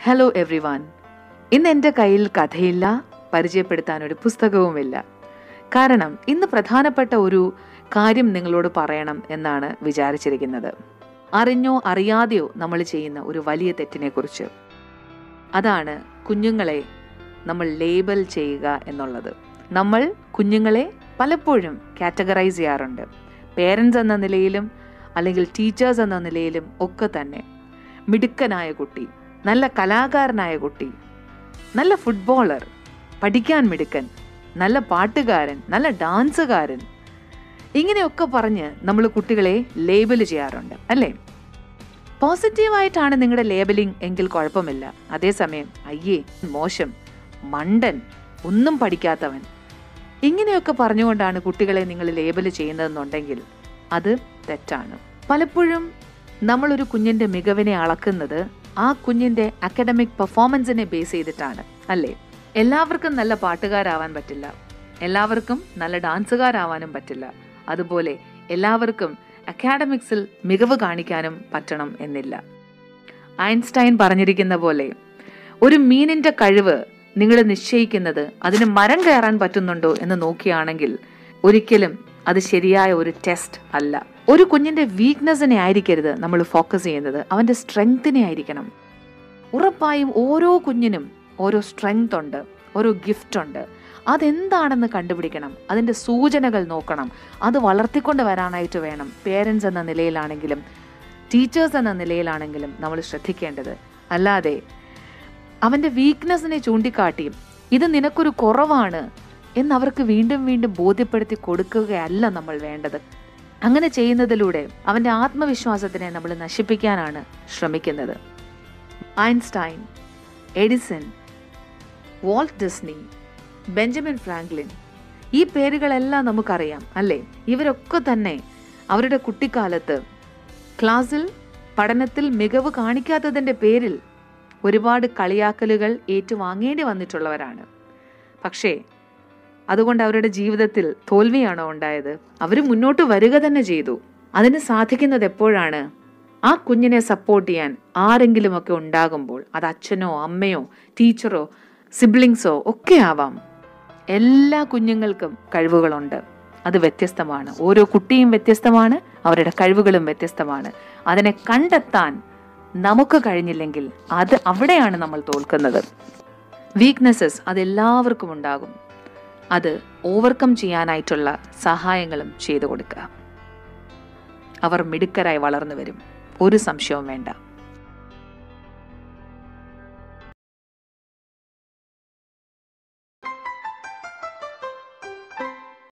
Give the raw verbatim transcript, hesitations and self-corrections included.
Hello every one. ഇന്ന് എൻ്റെ കയ്യിൽ കഥയില്ല, പരിചയപ്പെടുത്താനൊരു പുസ്തകവുമില്ല. കാരണം ഇന്ന് പ്രധാനപ്പെട്ട ഒരു കാര്യം നിങ്ങളോട് പറയണം എന്നാണ് വിചാരിച്ചിരിക്കുന്നത്. അറിഞ്ഞോ അറിയാതെയോ നമ്മൾ ചെയ്യുന്ന ഒരു വലിയ തെറ്റിനെ കുറിച്ച്. അതാണ് കുഞ്ഞുങ്ങളെ നമ്മൾ ലേബൽ ചെയ്യുക എന്നുള്ളത്. നമ്മൾ കുഞ്ഞുങ്ങളെ പലപ്പോഴും കാറ്റഗറൈസ് ചെയ്യാറുണ്ട്. പേരൻസ് എന്ന നിലയിലും അല്ലെങ്കിൽ ടീച്ചേഴ്സ് എന്ന നിലയിലും ഒക്കെ തന്നെ. മിടുക്കനായ കുട്ടി, നല്ല കലാകാരനായ കുട്ടി, നല്ല ഫുട്ബോളർ, പഠിക്കാൻ മിടുക്കൻ, നല്ല പാട്ടുകാരൻ, നല്ല ഡാൻസുകാരൻ, ഇങ്ങനെയൊക്കെ പറഞ്ഞ് നമ്മൾ കുട്ടികളെ ലേബൽ ചെയ്യാറുണ്ട്, അല്ലേ? പോസിറ്റീവായിട്ടാണ് നിങ്ങളുടെ ലേബലിംഗ് എങ്കിൽ കുഴപ്പമില്ല. അതേസമയം അയ്യേ മോശം, മണ്ടൻ, ഒന്നും പഠിക്കാത്തവൻ, ഇങ്ങനെയൊക്കെ പറഞ്ഞുകൊണ്ടാണ് കുട്ടികളെ നിങ്ങൾ ലേബൽ ചെയ്യുന്നതെന്നുണ്ടെങ്കിൽ അത് തെറ്റാണ്. പലപ്പോഴും നമ്മളൊരു കുഞ്ഞിൻ്റെ മികവിനെ അളക്കുന്നത് ആ കുഞ്ഞിൻ്റെ അക്കാഡമിക് പെർഫോമൻസിനെ ബേസ് ചെയ്തിട്ടാണ്, അല്ലേ? എല്ലാവർക്കും നല്ല പാട്ടുകാരാവാൻ പറ്റില്ല, എല്ലാവർക്കും നല്ല ഡാൻസുകാരാവാനും പറ്റില്ല. അതുപോലെ എല്ലാവർക്കും അക്കാഡമിക്സിൽ മികവ് കാണിക്കാനും പറ്റണം എന്നില്ല. ഐൻസ്റ്റൈൻ പറഞ്ഞിരിക്കുന്ന പോലെ ഒരു മീനിന്റെ കഴിവ് നിങ്ങൾ നിശ്ചയിക്കുന്നത് അതിന് മരം കയറാൻ പറ്റുന്നുണ്ടോ എന്ന് നോക്കിയാണെങ്കിൽ ഒരിക്കലും അത് ശരിയായ ഒരു ടെസ്റ്റ് അല്ല. ഒരു കുഞ്ഞിന്റെ വീക്ക്നെസ്സിനെ ആയിരിക്കരുത് നമ്മൾ ഫോക്കസ് ചെയ്യുന്നത്, അവന്റെ സ്ട്രെങ്തിനെ ആയിരിക്കണം. ഉറപ്പായും ഓരോ കുഞ്ഞിനും ഓരോ സ്ട്രെങ്ത് ഉണ്ട്, ഓരോ ഗിഫ്റ്റ് ഉണ്ട്. അതെന്താണെന്ന് കണ്ടുപിടിക്കണം, അതിൻ്റെ സൂചനകൾ നോക്കണം. അത് വളർത്തിക്കൊണ്ട് വരാനായിട്ട് വേണം പേരൻസ് എന്ന നിലയിലാണെങ്കിലും ടീച്ചേഴ്സ് എന്ന നിലയിലാണെങ്കിലും നമ്മൾ ശ്രദ്ധിക്കേണ്ടത്. അല്ലാതെ അവൻ്റെ വീക്ക്നെസ്സിനെ ചൂണ്ടിക്കാട്ടി ഇത് നിനക്കൊരു കുറവാണ് എന്നവർക്ക് വീണ്ടും വീണ്ടും ബോധ്യപ്പെടുത്തി കൊടുക്കുകയല്ല നമ്മൾ വേണ്ടത്. അങ്ങനെ ചെയ്യുന്നതിലൂടെ അവൻ്റെ ആത്മവിശ്വാസത്തിനെ നമ്മൾ നശിപ്പിക്കാനാണ് ശ്രമിക്കുന്നത്. Einstein, Edison, Walt Disney, Benjamin Franklin, ഈ പേരുകളെല്ലാം നമുക്കറിയാം, അല്ലേ? ഇവരൊക്കെ തന്നെ അവരുടെ കുട്ടിക്കാലത്ത് ക്ലാസ്സിൽ പഠനത്തിൽ മികവ് കാണിക്കാത്തതിൻ്റെ പേരിൽ ഒരുപാട് കളിയാക്കലുകൾ ഏറ്റുവാങ്ങേണ്ടി വന്നിട്ടുള്ളവരാണ്. പക്ഷേ അതുകൊണ്ട് അവരുടെ ജീവിതത്തിൽ തോൽവിയാണോ ഉണ്ടായത്? അവർ മുന്നോട്ട് വരിക തന്നെ ചെയ്തു. അതിന് സാധിക്കുന്നത് എപ്പോഴാണ്? ആ കുഞ്ഞിനെ സപ്പോർട്ട് ചെയ്യാൻ ആരെങ്കിലുമൊക്കെ ഉണ്ടാകുമ്പോൾ. അത് അച്ഛനോ അമ്മയോ ടീച്ചറോ സിബ്ലിങ്സോ ഒക്കെ ആവാം. എല്ലാ കുഞ്ഞുങ്ങൾക്കും കഴിവുകളുണ്ട്, അത് വ്യത്യസ്തമാണ്. ഓരോ കുട്ടിയും വ്യത്യസ്തമാണ്, അവരുടെ കഴിവുകളും വ്യത്യസ്തമാണ്. അതിനെ കണ്ടെത്താൻ നമുക്ക് കഴിഞ്ഞില്ലെങ്കിൽ അത് അവിടെയാണ് നമ്മൾ തോൽക്കുന്നത്. വീക്ക്നെസ്സസ് അതെല്ലാവർക്കും ഉണ്ടാകും. അത് ഓവർകം ചെയ്യാനായിട്ടുള്ള സഹായങ്ങളും ചെയ്തു കൊടുക്കുക. അവർ മിടുക്കരായി വളർന്നു വരും, ഒരു സംശയവും വേണ്ട.